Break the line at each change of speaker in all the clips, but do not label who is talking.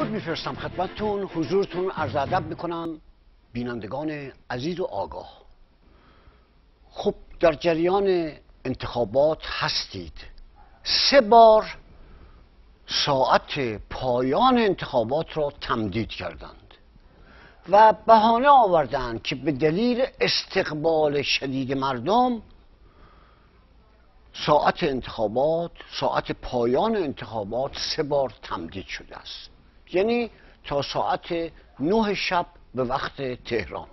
درود میفرستم خدمتتون، حضورتون عرض ادب میکنم بینندگان عزیز و آگاه. خب در جریان انتخابات هستید. 3 بار ساعت پایان انتخابات را تمدید کردند و بهانه آوردند که به دلیل استقبال شدید مردم ساعت انتخابات، ساعت پایان انتخابات 3 بار تمدید شده است، یعنی تا ساعت 9 شب به وقت تهران.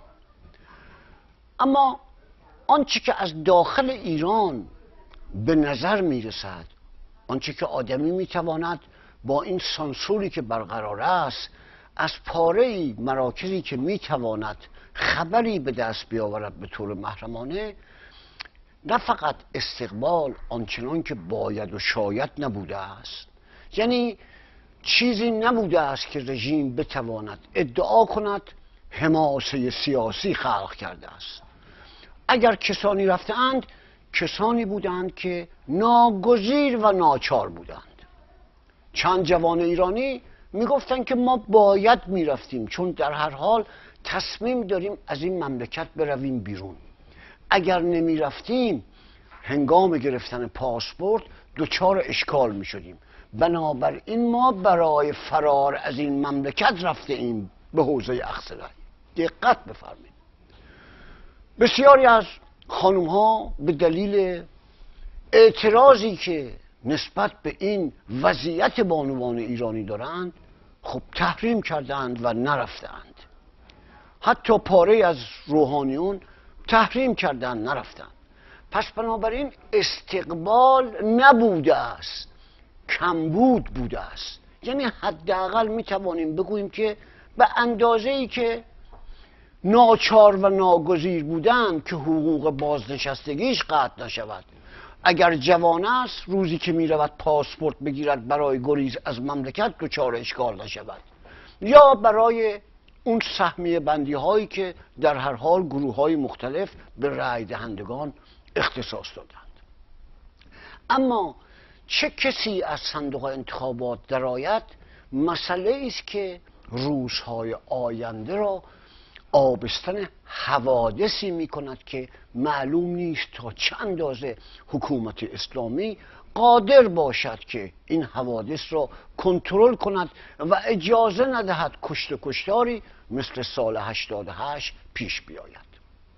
اما آنچه که از داخل ایران به نظر میرسد، آنچه که آدمی میتواند با این سانسوری که برقرار است از پاره مراکزی که میتواند خبری به دست بیاورد به طور محرمانه، نه فقط استقبال آنچنان که باید و شاید نبوده است، یعنی چیزی نبوده است که رژیم بتواند ادعا کند حماسه سیاسی خلق کرده است. اگر کسانی رفتند، کسانی بودند که ناگزیر و ناچار بودند. چند جوان ایرانی میگفتند که ما باید میرفتیم، چون در هر حال تصمیم داریم از این مملکت برویم بیرون. اگر نمی رفتیم هنگام گرفتن پاسپورت دچار اشکال می شدیم. بنابراین ما برای فرار از این مملکت رفته ایم به حوزه اقصی. دقت بفرمایید. بسیاری از خانم ها به دلیل اعتراضی که نسبت به این وضعیت بانوان ایرانی دارند، خب تحریم کردند و نرفتند. حتی پاره از روحانیون تحریم کردن نرفتن. پس بنابراین استقبال نبوده است، کمبود بوده است. یعنی حداقل میتوانیم بگوییم که به اندازه‌ای که ناچار و ناگزیر بودند که حقوق بازنشستگیش قطع نشود. اگر جوان است روزی که میرود پاسپورت بگیرد برای گریز از مملکت دچار اشکال نشود، یا برای اون سهمیه بندی هایی که در هر حال گروه های مختلف به رای دهندگان اختصاص دادند. اما چه کسی از صندوق انتخابات درآید، مسئله است که روزهای آینده را آبستن حوادثی می کند که معلوم نیست تا چه اندازه حکومت اسلامی قادر باشد که این حوادث را کنترل کند و اجازه ندهد کشت و کشتاری مثل سال 88 پیش بیاید.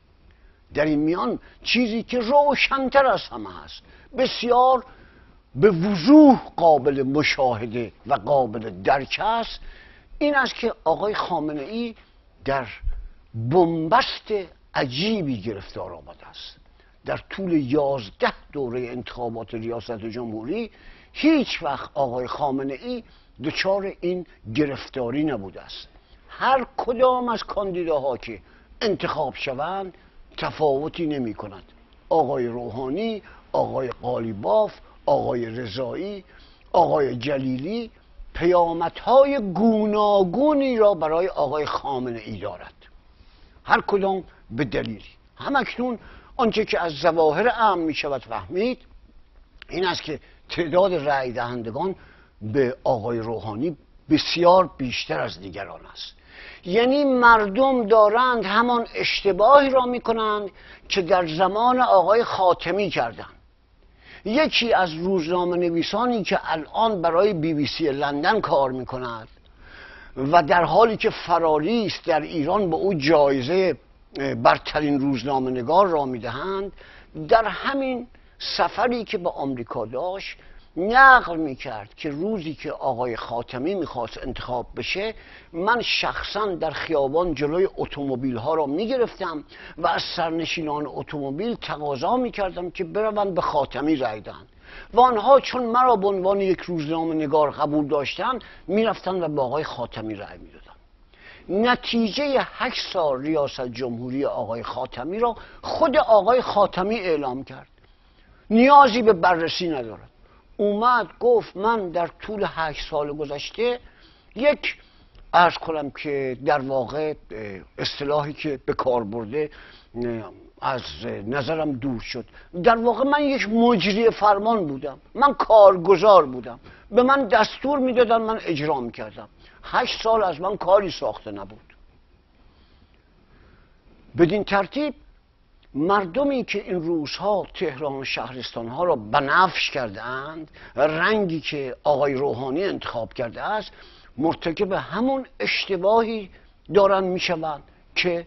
در این میان چیزی که روشن‌تر از همه است، بسیار به وضوح قابل مشاهده و قابل درک است، این است که آقای خامنه‌ای در بنبست عجیبی گرفتار آمده است. در طول 11 دوره انتخابات ریاست جمهوری هیچ وقت آقای خامنه‌ای دچار این گرفتاری نبوده است. هر کدام از کاندیداها که انتخاب شوند تفاوتی نمی کند. آقای روحانی، آقای قالیباف، آقای رضایی، آقای جلیلی پیامدهای گوناگونی را برای آقای خامنه‌ای دارد، هر کدام به دلیلی. همکنون آنچه که از ظواهر امر می شود فهمید این است که تعداد رأی دهندگان به آقای روحانی بسیار بیشتر از دیگران است. یعنی مردم دارند همان اشتباهی را می کنند که در زمان آقای خاتمی کردند. یکی از روزنامه نویسانی که الان برای BBC لندن کار می کند و در حالی که فراری است در ایران به او جایزه برترین روزنامه نگار را میدهند، در همین سفری که به آمریکا داشت نقل میکرد که روزی که آقای خاتمی میخواست انتخاب بشه، من شخصا در خیابان جلوی اتومبیل ها را میگرفتم و از سرنشینان اتومبیل تقاضا میکردم که بروند به خاتمی رای دهند و آنها چون مرا به عنوان یک روزنامه نگار قبول داشتند میرفتند و به آقای خاتمی رای میدادند. نتیجه 8 سال ریاست جمهوری آقای خاتمی را خود آقای خاتمی اعلام کرد، نیازی به بررسی ندارد. اومد گفت من در طول 8 سال گذشته یک عرض کنم که در واقع اصطلاحی که به کار برده از نظرم دور شد. در واقع من یک مجری فرمان بودم، من کارگزار بودم، به من دستور میدادن، من اجرا میکردم. 8 سال از من کاری ساخته نبود. بدین ترتیب مردمی که این روزها تهران و شهرستانها را بنفش کردند، رنگی که آقای روحانی انتخاب کرده است، مرتکب همون اشتباهی دارن میشوند که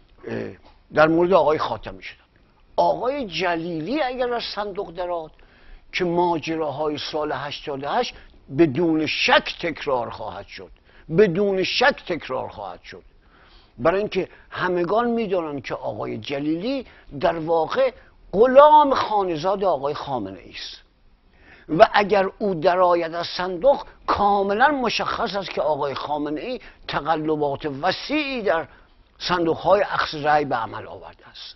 در مورد آقای خاتمی شدن. آقای جلیلی اگر از صندوق درآد که ماجراهای سال 88 بدون شک تکرار خواهد شد، بدون شک تکرار خواهد شد، برای اینکه همگان میدونن که آقای جلیلی در واقع غلام خانزاد آقای خامنه ای است و اگر او درآید از صندوق کاملا مشخص است که آقای خامنه ای تقلبات وسیعی در صندوق‌های اخذ رأی به عمل آورده است.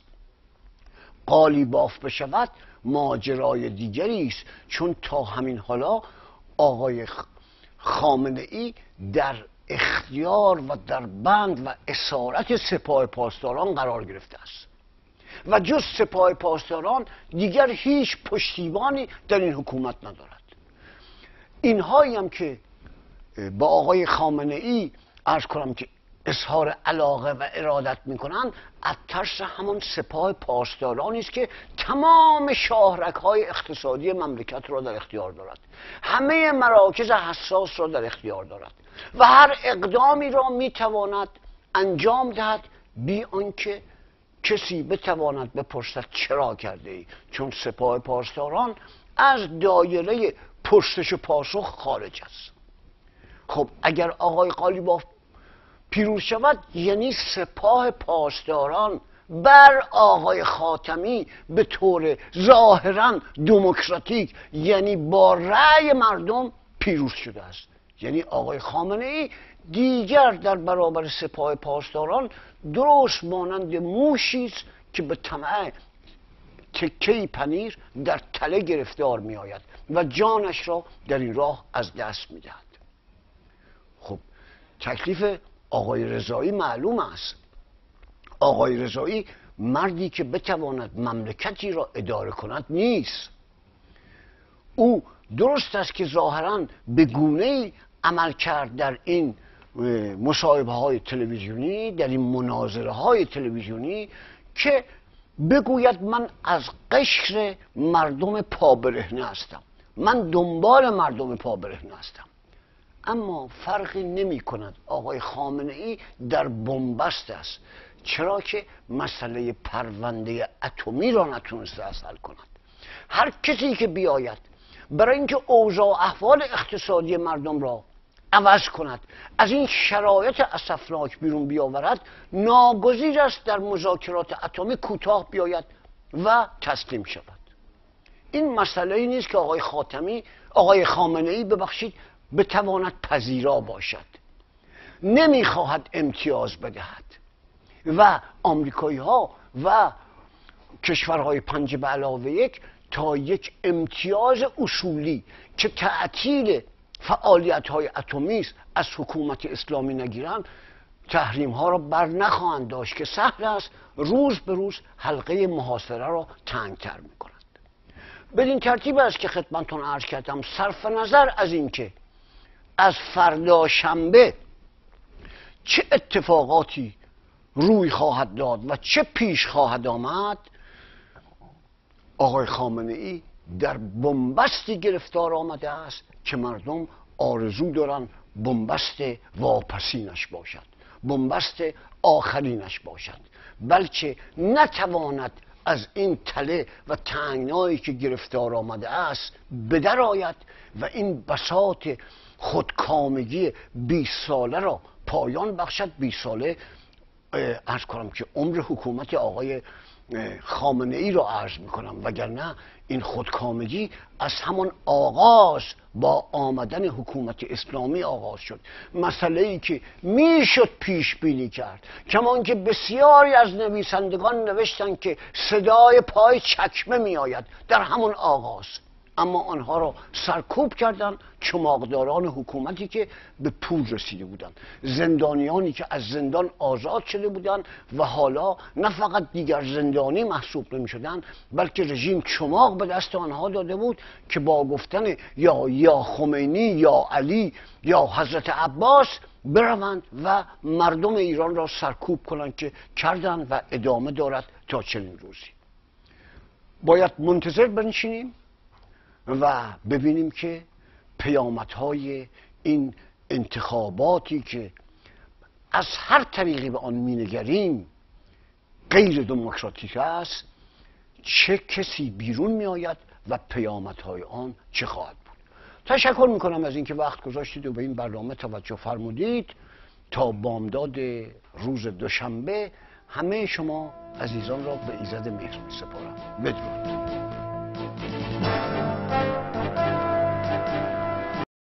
قالیباف بشود ماجرای دیگری است، چون تا همین حالا آقای خامنه ای در اختیار و در بند و اسارت سپاه پاسداران قرار گرفته است و جز سپاه پاسداران دیگر هیچ پشتیبانی در این حکومت ندارد. اینهایی هم که با آقای خامنه ای عرض کنم که اظهار علاقه و ارادت میکنن، از ترس همون سپاه پاسدارانی است که تمام شاهرگ‌های اقتصادی مملکت را در اختیار دارد، همه مراکز حساس را در اختیار دارد و هر اقدامی را میتواند انجام دهد بی آنکه کسی بتواند بپرسد چرا کرده ای، چون سپاه پاسداران از دایره پرسش و پاسخ خارج است. خب اگر آقای قالیباف پیروز شود، یعنی سپاه پاسداران بر آقای خاتمی به طور ظاهراً دموکراتیک، یعنی با رأی مردم پیروز شده است. یعنی آقای خامنه ای دیگر در برابر سپاه پاسداران درست مانند موشی است که به طمع تکه‌ای پنیر در تله گرفتار می آید و جانش را در این راه از دست می دهد. خب تکلیف آقای رضایی معلوم است. آقای رضایی مردی که بتواند مملکتی را اداره کند نیست. او درست است که ظاهراً به گونه‌ای عمل کرد در این مصاحبه های تلویزیونی، در این مناظره های تلویزیونی، که بگوید من از قشر مردم پابرهنه هستم، من دنبال مردم پابرهنه هستم. اما فرقی نمی کند آقای خامنه ای در بنبست است، چرا که مسئله پرونده اتمی را نتونسته حل کند. هر کسی که بیاید برای اینکه اوضاع احوال اقتصادی مردم را عوض کند، از این شرایط اسفناک بیرون بیاورد، ناگزیر است در مذاکرات اتمی کوتاه بیاید و تسلیم شود. این مسئله ای نیست که آقای خامنه ای بتواند پذیرا باشد. نمیخواهد امتیاز بدهد و آمریکایی ها و کشورهای 5+1 تا یک امتیاز اصولی که تعطیل فعالیت های اتمی است از حکومت اسلامی نگیرند، تحریم ها را بر نخواهند داشت که سهل است روز به روز حلقه محاصره را تنگتر می کند. بدین ترتیب است که خدمتتون عرض کردم صرف نظر از اینکه از فردا شنبه چه اتفاقاتی روی خواهد داد و چه پیش خواهد آمد، آقای خامنه ای در بنبستی گرفتار آمده است که مردم آرزو دارن بنبست واپسینش باشد، بنبست آخرینش باشد، بلکه نتواند از این تله و تنگنایی که گرفتار آمده است بدر آید و این بساط خودکامگی 20 ساله را پایان بخشد. 20 ساله عرض کنم که عمر حکومت آقای خامنه ای را عرض میکنم، وگرنه این خودکامگی از همان آغاز با آمدن حکومت اسلامی آغاز شد. مسئله ای که میشد پیش بینی کرد، کمان که بسیاری از نویسندگان نوشتن که صدای پای چکمه میآید در همون آغاز. اما آنها را سرکوب کردند چماقداران حکومتی که به پول رسیده بودند، زندانیانی که از زندان آزاد شده بودند و حالا نه فقط دیگر زندانی محسوب نمی شدند، بلکه رژیم چماق به دست آنها داده بود که با گفتن یا خمینی یا علی یا حضرت عباس بروند و مردم ایران را سرکوب کنند که کردند و ادامه دارد تا چنین روزی. باید منتظر بنشینیم و ببینیم که پیامدهای این انتخاباتی که از هر طریقی به آن مینگریم غیر دموکراتیک است، چه کسی بیرون می آید و پیامدهای آن چه خواهد بود. تشکر میکنم از اینکه وقت گذاشتید و به این برنامه توجه فرمودید. تا بامداد روز دوشنبه همه شما عزیزان را به ایزد مهر می‌سپارم. بدرود.